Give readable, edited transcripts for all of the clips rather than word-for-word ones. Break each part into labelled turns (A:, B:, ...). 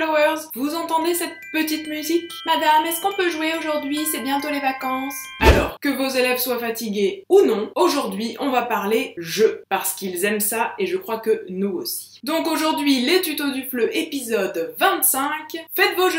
A: followers, vous entendez cette petite musique? Madame, est-ce qu'on peut jouer aujourd'hui? C'est bientôt les vacances. Alors, que vos élèves soient fatigués ou non, aujourd'hui on va parler jeux, parce qu'ils aiment ça et je crois que nous aussi. Donc aujourd'hui, les tutos du FLE épisode 25, faites vos jeux!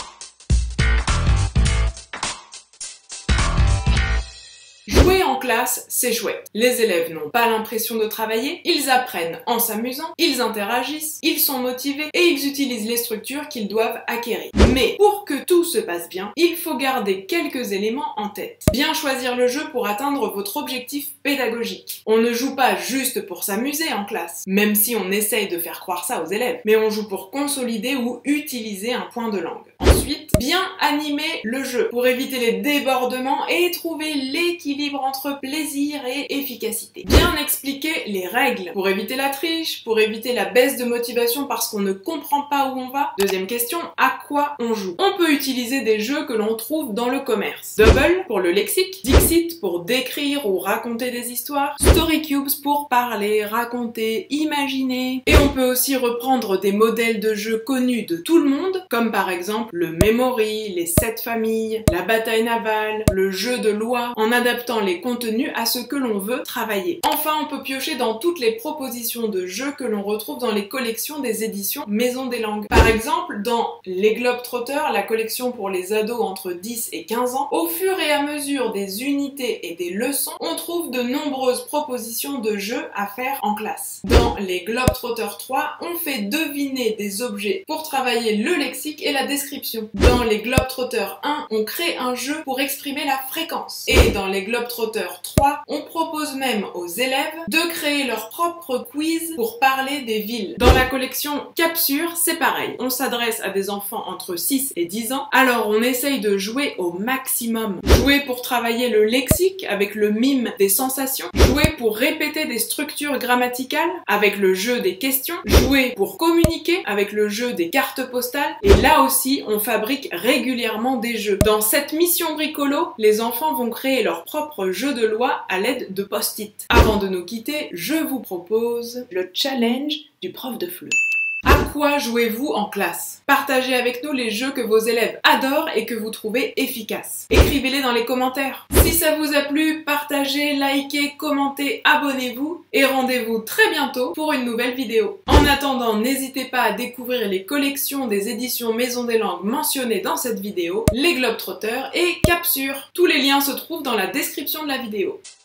A: Jouer en classe, c'est chouette. Les élèves n'ont pas l'impression de travailler, ils apprennent en s'amusant, ils interagissent, ils sont motivés et ils utilisent les structures qu'ils doivent acquérir. Mais pour que tout se passe bien, il faut garder quelques éléments en tête. Bien choisir le jeu pour atteindre votre objectif pédagogique. On ne joue pas juste pour s'amuser en classe, même si on essaye de faire croire ça aux élèves, mais on joue pour consolider ou utiliser un point de langue. Ensuite, bien animer le jeu pour éviter les débordements et trouver l'équilibre entre plaisir et efficacité. Bien expliquer les règles pour éviter la triche, pour éviter la baisse de motivation parce qu'on ne comprend pas où on va. Deuxième question, à quoi on joue? On peut utiliser des jeux que l'on trouve dans le commerce. Double pour le lexique, Dixit pour décrire ou raconter des histoires, Storycubes pour parler, raconter, imaginer. Et on peut aussi reprendre des modèles de jeux connus de tout le monde, comme par exemple le Memory, les 7 familles, la bataille navale, le jeu de loi, en adaptant les contenus à ce que l'on veut travailler. Enfin, on peut piocher dans toutes les propositions de jeux que l'on retrouve dans les collections des éditions Maison des Langues. Par exemple, dans Les Globetrotters, la collection pour les ados entre 10 et 15 ans, au fur et à mesure des unités et des leçons, on trouve de nombreuses propositions de jeux à faire en classe. Dans Les Globetrotters 3, on fait deviner des objets pour travailler le lexique et la description. Dans Les Globetrotters 1, on crée un jeu pour exprimer la fréquence. Et dans Les Globetrotters 3, on propose même aux élèves de créer leur propre quiz pour parler des villes. Dans la collection Capsure, c'est pareil. On s'adresse à des enfants entre 6 et 10 ans, alors on essaye de jouer au maximum. Jouer pour travailler le lexique avec le mime des sensations. Jouer pour répéter des structures grammaticales avec le jeu des questions. Jouer pour communiquer avec le jeu des cartes postales. Et là aussi, on fabrique régulièrement des jeux. Dans cette mission bricolo, les enfants vont créer leur propre jeu de loi à l'aide de post-it. Avant de nous quitter, je vous propose le challenge du prof de FLE. À quoi jouez-vous en classe? Partagez avec nous les jeux que vos élèves adorent et que vous trouvez efficaces. Écrivez-les dans les commentaires. Si ça vous a plu, partagez, likez, commentez, abonnez-vous et rendez-vous très bientôt pour une nouvelle vidéo. En attendant, n'hésitez pas à découvrir les collections des éditions Maison des Langues mentionnées dans cette vidéo, Les Globetrotters et Capsure. Tous les liens se trouvent dans la description de la vidéo.